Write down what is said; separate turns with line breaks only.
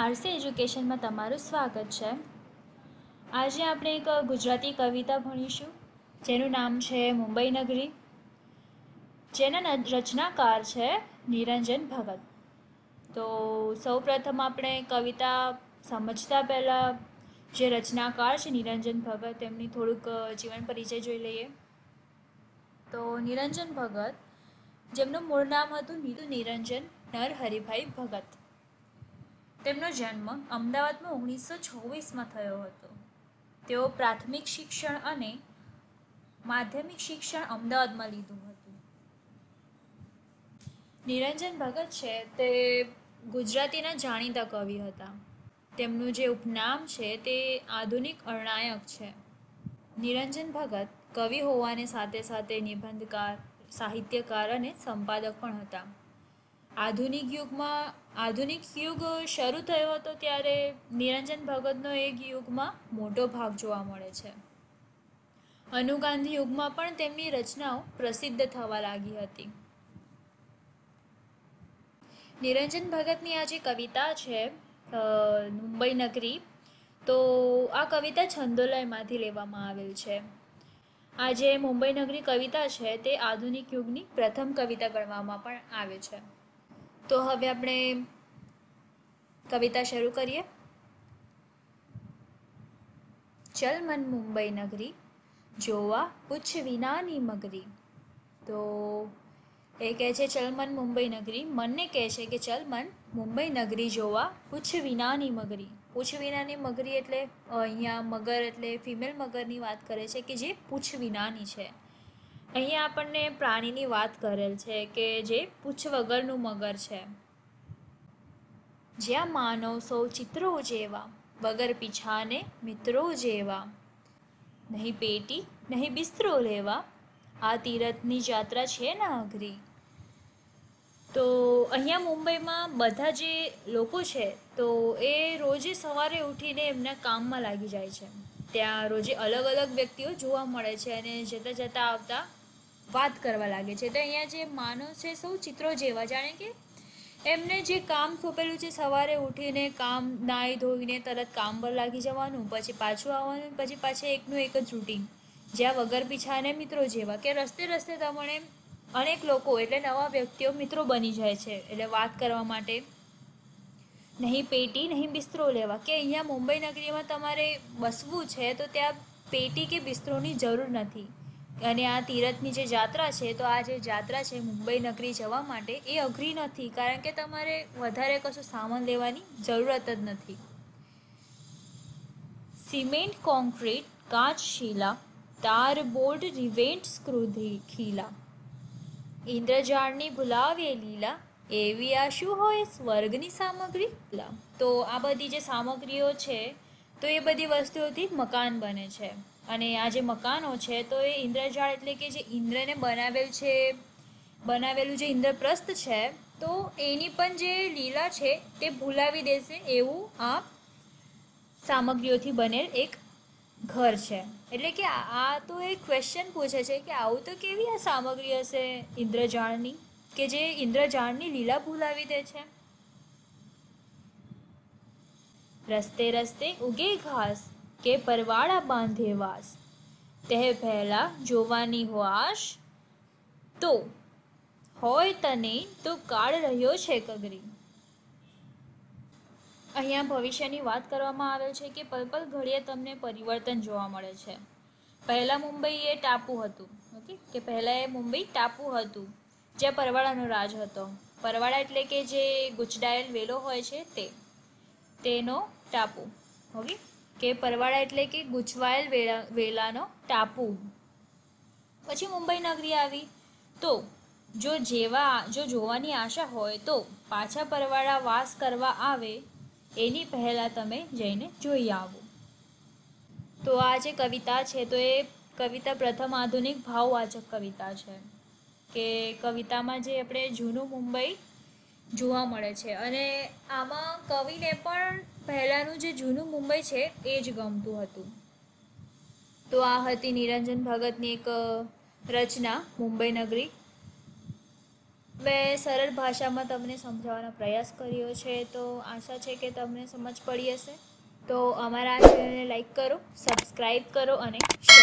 RC એજ્યુકેશનમાં તમારું સ્વાગત છે। આજે આપણે એક ગુજરાતી કવિતા ભણીશું જેનું નામ છે મુંબઈ નગરી, જેના રચનાકાર છે નિરંજન ભગત। તો સૌપ્રથમ આપણે કવિતા સમજતા પહેલાં જે રચનાકાર છે નિરંજન ભગત તેમની થોડુંક જીવન પરિચય જોઈ લઈએ। તો નિરંજન ભગત, જેમનું મૂળ નામ હતું નીતુ નિરંજન નરહરિભાઈ ભગત, તેમનો જન્મ અમદાવાદમાં 1926માં થયો હતો। તેઓ પ્રાથમિક શિક્ષણ અને માધ્યમિક શિક્ષણ અમદાવાદમાં લીધું હતું। નિરંજન ભગત છે તે ગુજરાતીના જાણીતા કવિ હતા। તેમનું જે ઉપનામ છે તે આધુનિક અર્ણાયક છે। નિરંજન ભગત કવિ હોવાને સાથે સાથે નિબંધકાર, સાહિત્યકાર અને સંપાદક પણ હતા। આધુનિક યુગ શરૂ થયો હતો ત્યારે નિરંજન ભગતનો એક યુગમાં મોટો ભાગ જોવા મળે છે। અનુગાંધી યુગમાં પણ તેમની રચનાઓ પ્રસિદ્ધ થવા લાગી હતી। નિરંજન ભગતની આ જે કવિતા છે મુંબઈ નગરી, તો આ કવિતા છંદોલયમાંથી લેવામાં આવેલ છે। આ જે મુંબઈ નગરી કવિતા છે તે આધુનિક યુગની પ્રથમ કવિતા ગણવામાં પણ આવે છે। તો હવે આપણે કવિતા શરૂ કરીએ। ચલ મન મુંબઈ નગરી, જોવા પૂછ વિનાની મગરી। તો એ કહે છે ચલ મન મુંબઈ નગરી, મનને કહે છે કે ચલ મન મુંબઈ નગરી જોવા પૂછ વિનાની મગરી। પૂછ વિનાની મગરી એટલે અહીંયા મગર એટલે ફિમેલ મગરની વાત કરે છે કે જે પૂછ વિનાની છે। અહીંયા આપણને પ્રાણીની વાત કરેલ છે કે જે પૂછ વગરનું મગર છે। જ્યાં માનવ સૌ ચિત્રો જેવા, વગર પીછાને મિત્રો જેવા। નહીં પેટી નહીં બિસ્તરો લેવા, આ તીરથની જાત્રા છે ના અઘરી। તો અહીંયા મુંબઈમાં બધા જે લોકો છે તો એ રોજે સવારે ઉઠીને એમના કામમાં લાગી જાય છે। ત્યાં રોજે અલગ અલગ વ્યક્તિઓ જોવા મળે છે અને જતાં જતાં આવતા વાત કરવા લાગે છે। તો અહીંયા જે માનવ છે સૌ ચિત્રો જેવા, જાણે કે એમને જે કામ સોંપેલું છે સવારે ઉઠીને કામ નાહી ધોઈને તરત કામ પર લાગી જવાનું, પછી પાછું આવવાનું, પછી પાછું એકનું એક જ રૂટીન, જ્યાં વગર પીછાને મિત્રો જેવા કે રસ્તે રસ્તે તમને અનેક લોકો એટલે નવા વ્યક્તિઓ મિત્રો બની જાય છે એટલે વાત કરવા માટે। નહીં પેટી નહીં બિસ્તરો લેવા, કે અહીંયા મુંબઈ નગરીમાં તમારે બસવું છે તો ત્યાં પેટી કે બિસ્તરોની જરૂર નથી। અને આ તીરથની જે જાત્રા છે તો આ જે જાત્રા છે મુંબઈ નગરી જવા માટે એ અઘરી નથી, કારણ કે તમારે વધારે કશું સામાન લેવાની જરૂરત જ નથી। સિમેન્ટ કોન્ક્રીટ કાચ શીલા, તાર બોર્ડ રિવેન્ટ સ્ક્રૂ ખીલા। ઇન્દ્રજાળની ભૂલાવે લીલા, એવી આ શું હોય સ્વર્ગની સામગ્રી। તો આ બધી જે સામગ્રીઓ છે તો એ બધી વસ્તુઓથી મકાન બને છે। અને આ જે મકાનો છે તો એ ઇન્દ્રજાળ એટલે કે જે ઇન્દ્રને બનાવેલું જે ઇન્દ્રપ્રસ્થ છે તો એની પણ જે લીલા છે તે ભૂલાવી દેશે એવું આ સામગ્રીઓથી બનેલ એક ઘર છે। એટલે કે આ તો એક ક્વેશ્ચન પૂછે છે કે આવું તો કેવી આ સામગ્રી હશે ઇન્દ્રજાળની કે જે ઇન્દ્રજાળની લીલા ભૂલાવી દે છે। રસ્તે રસ્તે ઉગે ઘાસ, કે પરવાળા બાંધે વાસ, તે પહેલા જોવાની હોશ, તો હોય તને તો કાળ રહ્યો છે કગરી। અહીંયા ભવિષ્યની વાત કરવામાં આવે છે કે પલ પલ ઘડીએ તમને પરિવર્તન જોવા મળે છે। પહેલાં મુંબઈ એ ટાપુ હતું, ઓકે, કે પહેલાં એ મુંબઈ ટાપુ હતું જ્યાં પરવાળાનો રાજ હતો। પરવાળા એટલે કે જે ગુચડાયેલ વેલો હોય છે તેનો ટાપુ, ઓકે, કે પરવાળા એટલે કે ગૂંચવાયેલ વેલાનો ટાપુ। પછી મુંબઈ નગરી આવી તો જો જોવાની આશા હોય તો પાછા પરવાળા વાસ કરવા આવે એની પહેલાં તમે જઈને જોઈ આવો। તો આ જે કવિતા છે તો એ કવિતા પ્રથમ આધુનિક ભાવવાચક કવિતા છે કે કવિતામાં જે આપણે જૂનું મુંબઈ જોવા મળે છે અને આમાં કવિને પણ પહેલાંનું જે જૂનું મુંબઈ છે એ જ ગમતું હતું। તો આ હતી નિરંજન ભગતની એક રચના મુંબઈ નગરી। મેં સરળ ભાષામાં તમને સમજાવવાનો પ્રયાસ કર્યો છે, તો આશા છે કે તમને સમજ પડી હશે. તો અમારા આ ચેનલને લાઈક કરો, સબસ્ક્રાઈબ કરો અને શેર